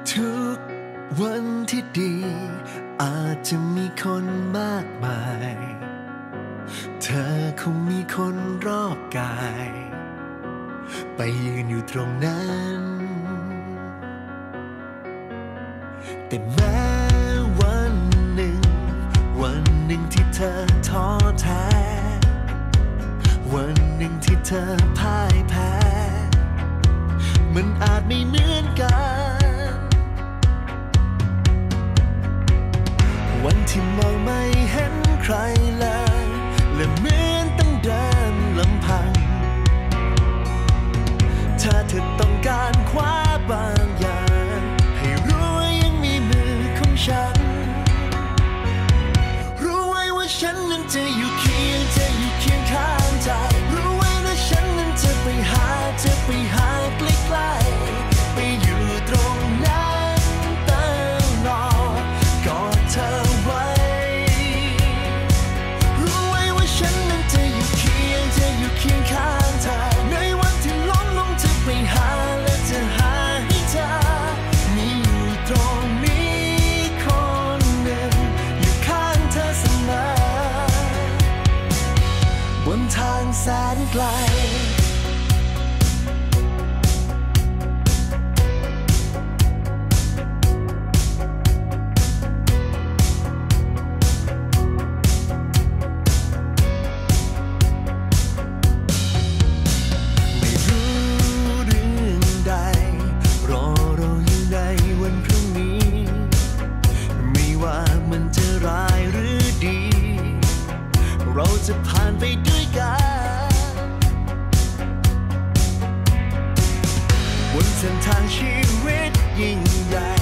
ทุกวันที่ดีอาจจะมีคนมากมายเธอคงมีคนรอบกายไปยืนอยู่ตรงนั้นแต่แม้วันหนึ่งที่เธอท้อแท้วันหนึ่งที่เธอพ่ายแพ้มันอาจไม่เหมือนกันวันที่มองไม่เห็นใครเลยและเหมือนต้องเดินลำพังถ้าเธอต้องการคว้าบางอย่างให้รู้ว่ายังมีมือของฉันรู้ไว้ว่าฉันนั้นจะอยู่เคียงข้างเธอรู้ไว้ว่าฉันนั้นจะไปหาใกล้ๆไปอยู่ตรงนั้นตลอดกอดเธอไว้รู้ไว้ว่าฉันนั้นจะอยู่เคียงข้างเธอในวันที่ล้มลงจะไปหาและจะหาให้เธอมีอยู่ตรงนี้คนหนึ่งอยู่ข้างเธอเสมอบนทางแสนไกลเราจะผ่านไปด้วยกันบนเส้นทางชีวิตยิ่งใหญ่